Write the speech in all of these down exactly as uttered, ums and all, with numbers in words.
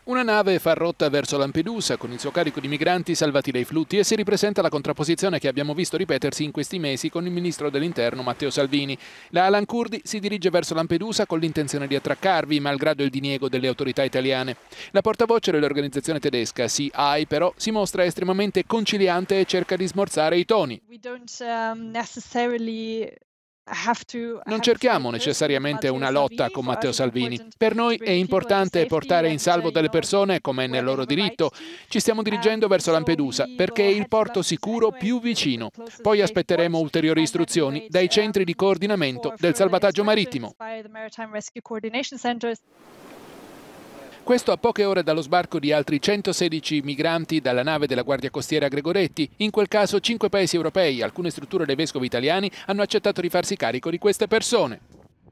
Una nave fa rotta verso Lampedusa con il suo carico di migranti salvati dai flutti e si ripresenta la contrapposizione che abbiamo visto ripetersi in questi mesi con il ministro dell'Interno Matteo Salvini. La Alan Kurdi si dirige verso Lampedusa con l'intenzione di attraccarvi, malgrado il diniego delle autorità italiane. La portavoce dell'organizzazione tedesca C I però si mostra estremamente conciliante e cerca di smorzare i toni. We don't, um, necessarily have to Non have a cerchiamo fight personally with necessariamente Matteo una lotta Salvini. con For us Matteo it's Salvini. important Per to noi è bring people into importante safety portare in and, salvo you delle know, persone come è where nel they loro have a right diritto. to. Ci stiamo dirigendo Um, verso so Lampedusa we perché è will il head to porto Lampedusa sicuro anyway, più because it's vicino. the closest Poi safe aspetteremo port, ulteriori and then we istruzioni wait dai centri di um, coordinamento for del further salvataggio instructions marittimo. by the Maritime Rescue Coordination Centers. Questo a poche ore dallo sbarco di altri centosedici migranti dalla nave della Guardia Costiera Gregoretti. In quel caso cinque paesi europei e alcune strutture dei vescovi italiani hanno accettato di farsi carico di queste persone.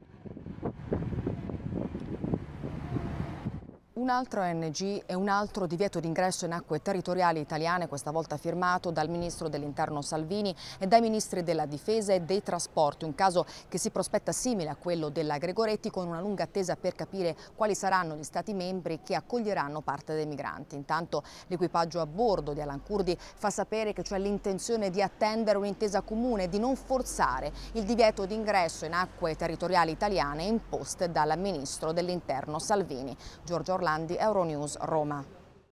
Un altro O N G e un altro divieto d'ingresso in acque territoriali italiane, questa volta firmato dal ministro dell'Interno Salvini e dai ministri della Difesa e dei Trasporti, un caso che si prospetta simile a quello della Gregoretti, con una lunga attesa per capire quali saranno gli Stati membri che accoglieranno parte dei migranti. Intanto l'equipaggio a bordo di Alan Kurdi fa sapere che c'è l'intenzione di attendere un'intesa comune, di non forzare il divieto d'ingresso in acque territoriali italiane imposte dal ministro dell'Interno Salvini. Giorgio Orlandi, Euronews, Roma.